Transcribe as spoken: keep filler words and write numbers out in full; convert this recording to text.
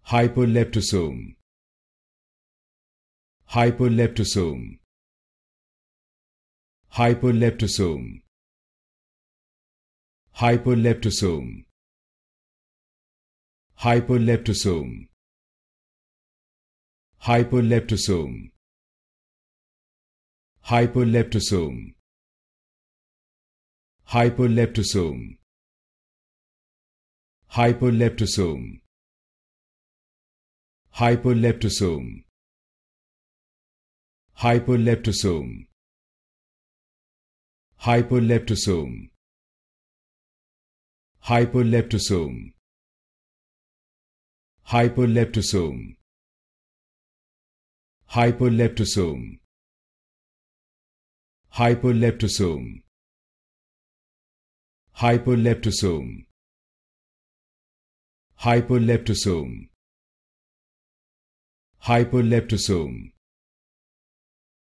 Hyperleptosome. Hyperleptosome. Hyperleptosome. Hyperleptosome. Hyperleptosome. Hyperleptosome. Hyperleptosome. Hyperleptosome. Hyperleptosome. Hyperleptosome. Hyperleptosome. Hyperleptosome. Hyperleptosome. Hyperleptosome. Hyperleptosome. Hyperleptosome. Hyperleptosome. Hyperleptosome. Hyperleptosome.